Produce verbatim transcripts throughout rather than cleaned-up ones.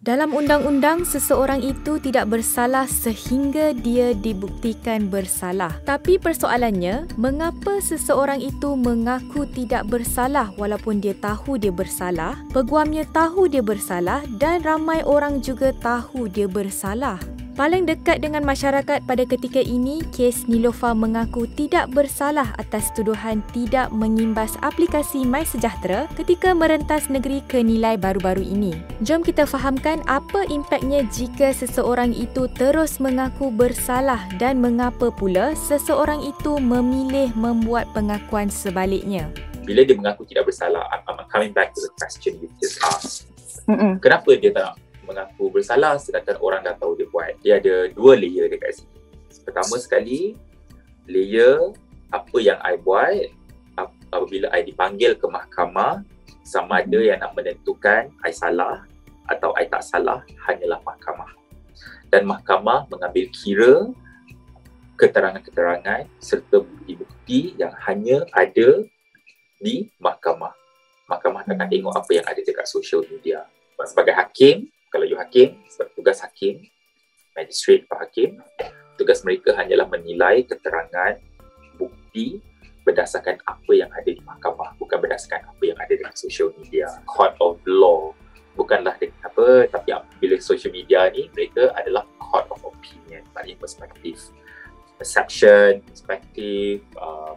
Dalam undang-undang, seseorang itu tidak bersalah sehingga dia dibuktikan bersalah. Tapi persoalannya, mengapa seseorang itu mengaku tidak bersalah walaupun dia tahu dia bersalah, peguamnya tahu dia bersalah dan ramai orang juga tahu dia bersalah? Paling dekat dengan masyarakat pada ketika ini, kes Niloufar mengaku tidak bersalah atas tuduhan tidak mengimbas aplikasi MySejahtera ketika merentas negeri ke nilai baru-baru ini. Jom kita fahamkan apa impaknya jika seseorang itu terus mengaku bersalah dan mengapa pula seseorang itu memilih membuat pengakuan sebaliknya. Bila dia mengaku tidak bersalah, I'm coming back to the question you just asked. Mm-mm. Kenapa dia tak nak mengaku bersalah sedangkan orang dah tahu dia buat? Dia ada dua layer dekat sini. Pertama sekali, layer apa yang I buat apabila I dipanggil ke mahkamah, sama ada yang nak menentukan I salah atau I tak salah hanyalah mahkamah. Dan mahkamah mengambil kira keterangan-keterangan serta bukti-bukti yang hanya ada di mahkamah. Mahkamah akan tengok apa yang ada dekat social media. Sebagai hakim, kalau you hakim, sebab tugas hakim, magistrate pak hakim, tugas mereka hanyalah menilai keterangan, bukti berdasarkan apa yang ada di mahkamah, bukan berdasarkan apa yang ada dalam social media. Court of law bukanlah apa, tapi bila social media ni, mereka adalah court of opinion, maknanya perspektif, perception, perspektif, um,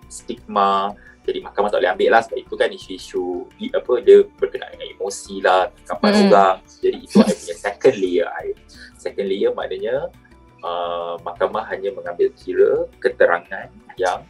stigma. Jadi mahkamah tak boleh ambil lah sebab itu kan isu-isu apa, dia berkenaan dengan emosi lah, kapan mm. orang. Jadi itu I punya second layer I. Second layer maknanya uh, mahkamah hanya mengambil kira keterangan yang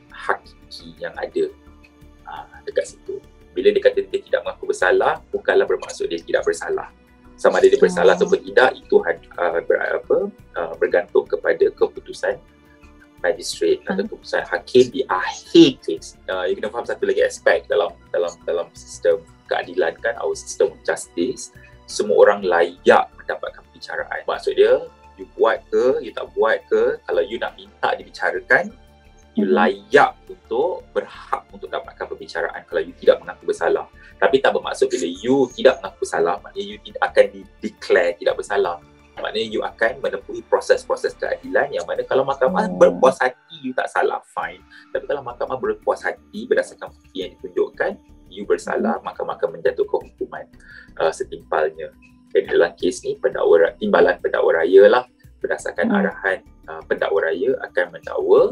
hakiki yang ada uh, dekat situ. Bila dia kata dia tidak mengaku bersalah, bukanlah bermaksud dia tidak bersalah. Sama ada dia bersalah oh. atau tidak, itu uh, ber, apa, uh, bergantung kepada keputusan magistrate atau hmm. keputusan hakim di akhir kes. Uh, you kena faham satu lagi aspek dalam dalam dalam sistem keadilan kan, our system of justice, semua orang layak mendapatkan pembicaraan. Maksud dia, you buat ke, you tak buat ke, kalau you nak minta dibicarakan, you hmm. layak untuk, berhak untuk dapatkan pembicaraan kalau you tidak mengaku bersalah. Tapi tak bermaksud bila you tidak mengaku bersalah, maknanya you tidak akan di-declare tidak bersalah. Maknanya you akan menempuhi proses-proses keadilan yang mana kalau mahkamah hmm. berpuas hati you tak salah, fine. Tapi kalau mahkamah berpuas hati berdasarkan bukti yang ditunjukkan you bersalah, mahkamah akan menjatuhkan hukuman uh, setimpalnya. Jadi dalam kes ni pendakwa, timbalan pendakwa raya lah, berdasarkan hmm. arahan uh, pendakwa raya akan mendakwa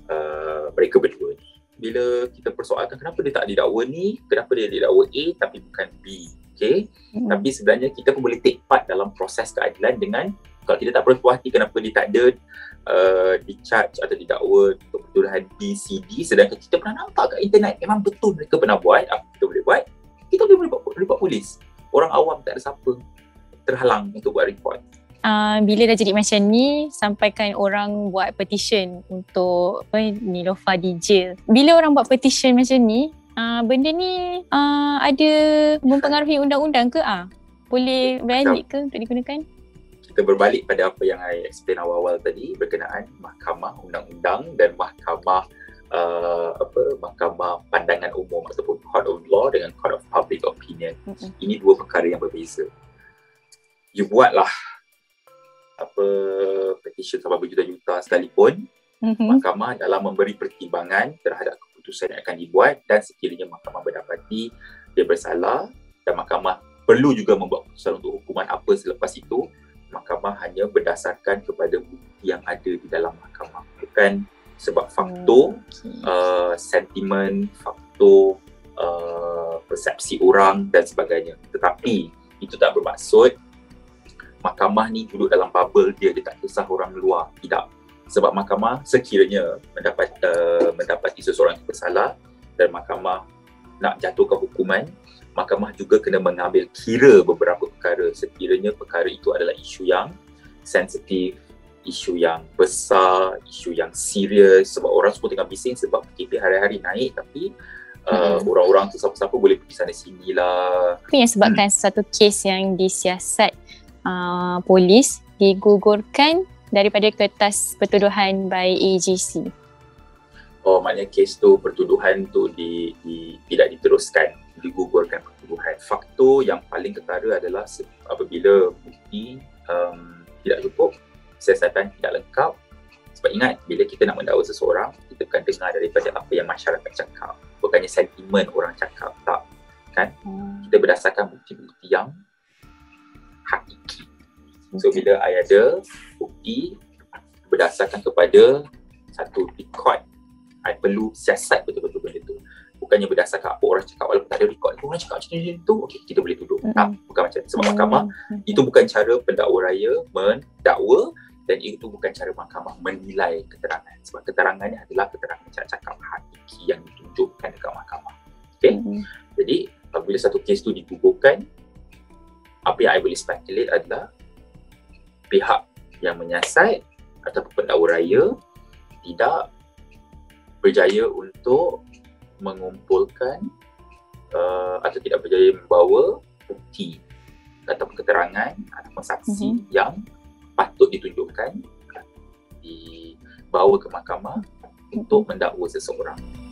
uh, mereka berdua ni. Bila kita persoalkan kenapa dia tak didakwa ni, kenapa dia didakwa A tapi bukan B, okay? Hmm. Tapi sebenarnya kita pun boleh take part dalam proses keadilan dengan, kalau kita tak berpuas hati kenapa dia tak ada uh, di-charge atau didakwa untuk pertuduhan B, C, D, sedangkan kita pernah nampak kat internet memang betul mereka pernah buat, apa kita boleh buat? Kita boleh report, report polis. Orang awam tak ada siapa terhalang untuk buat report. Uh, bila dah jadi macam ni, sampaikan orang buat petition untuk apa, Niloufar di jail. Bila orang buat petition macam ni, uh, benda ni uh, ada mempengaruhi undang-undang ke? Ah, boleh valid ke untuk digunakan? Kita berbalik pada apa yang I explain awal-awal tadi berkenaan mahkamah undang-undang dan mahkamah uh, apa mahkamah pandangan umum ataupun court of law dengan court of public opinion. Mm-hmm. Ini dua perkara yang berbeza. You buatlah apa petition sampai berjuta-juta sekalipun, mm-hmm. mahkamah dalam memberi pertimbangan terhadap keputusan yang akan dibuat, dan sekiranya mahkamah berdapati dia bersalah dan mahkamah perlu juga membuat keputusan untuk hukuman apa selepas itu, mahkamah hanya berdasarkan kepada bukti yang ada di dalam mahkamah, bukan sebab faktor, okay. uh, sentimen, faktor uh, persepsi orang dan sebagainya. Tetapi itu tak bermaksud mahkamah ni duduk dalam bubble dia, dia tak kisah orang luar. Tidak. Sebab mahkamah sekiranya mendapat uh, mendapati seseorang yang bersalah dan mahkamah nak jatuhkan hukuman, mahkamah juga kena mengambil kira beberapa perkara. Sekiranya perkara itu adalah isu yang sensitif, isu yang besar, isu yang serius. Sebab orang semua tengah bising sebab P K P hari-hari naik, tapi Uh, hmm. orang-orang tu siapa-siapa boleh pergi sana sini lah. Itu yang sebabkan hmm. satu kes yang disiasat Uh, polis digugurkan daripada kertas pertuduhan by A G C. Oh, maknanya kes tu, pertuduhan tu di, di, tidak diteruskan digugurkan pertuduhan. Faktor yang paling ketara adalah apabila bukti um, tidak cukup, siasatan tidak lengkap. Sebab ingat, bila kita nak mendakwa seseorang, kita akan dengar daripada apa yang masyarakat cakap, bukannya sentimen orang cakap, tak kan? Kita berdasarkan bukti-bukti yang hakiki. So bila I ada bukti berdasarkan kepada satu record, I perlu siasat betul-betul benda tu. Bukannya berdasarkan apa orang cakap, walaupun tak ada record, orang cakap macam tu, okey, kita boleh tuduh. Mm-hmm. Tak, bukan macam tu. Sebab mm-hmm. mahkamah, itu bukan cara pendakwa raya mendakwa, dan itu bukan cara mahkamah menilai keterangan. Sebab keterangan ni adalah keterangan cakap hakiki yang ditunjukkan dekat mahkamah. Okay? Mm-hmm. Jadi, apabila satu kes tu digugurkan, apa yang I boleh speculate adalah pihak yang menyiasat ataupun pendakwa raya tidak berjaya untuk mengumpulkan uh, atau tidak berjaya membawa bukti ataupun keterangan ataupun saksi mm-hmm. yang patut ditunjukkan, dibawa ke mahkamah mm-hmm. untuk mendakwa seseorang.